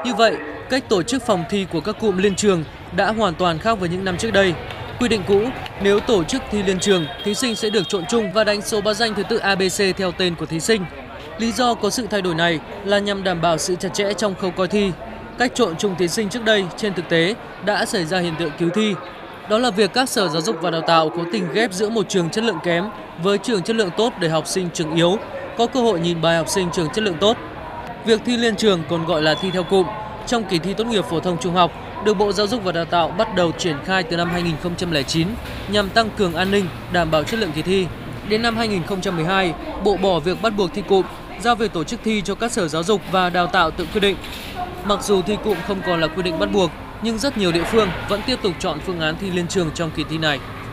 Như vậy, cách tổ chức phòng thi của các cụm liên trường đã hoàn toàn khác với những năm trước đây. Quy định cũ, nếu tổ chức thi liên trường, thí sinh sẽ được trộn chung và đánh số báo danh thứ tự ABC theo tên của thí sinh. Lý do có sự thay đổi này là nhằm đảm bảo sự chặt chẽ trong khâu coi thi. Cách trộn chung thí sinh trước đây trên thực tế đã xảy ra hiện tượng cứu thi. Đó là việc các sở giáo dục và đào tạo cố tình ghép giữa một trường chất lượng kém với trường chất lượng tốt để học sinh trường yếu có cơ hội nhìn bài học sinh trường chất lượng tốt. Việc thi liên trường còn gọi là thi theo cụm trong kỳ thi tốt nghiệp phổ thông trung học được Bộ Giáo dục và Đào tạo bắt đầu triển khai từ năm 2009 nhằm tăng cường an ninh, đảm bảo chất lượng kỳ thi. Đến năm 2012, Bộ bỏ việc bắt buộc thi cụm, giao việc tổ chức thi cho các sở giáo dục và đào tạo tự quyết định. Mặc dù thi cụm không còn là quy định bắt buộc, nhưng rất nhiều địa phương vẫn tiếp tục chọn phương án thi liên trường trong kỳ thi này.